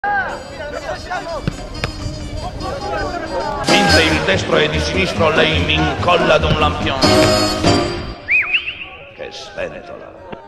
Mentre il destro e di sinistro lei mi incolla ad un lampione che sventola.